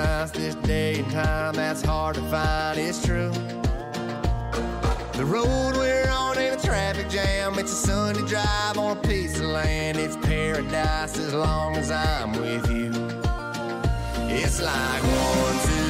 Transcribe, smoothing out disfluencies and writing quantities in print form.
nice this day and time that's hard to find, it's true. The road we're on ain't a traffic jam, it's a Sunday drive on a piece of land. It's paradise as long as I'm with you. It's like 1, 2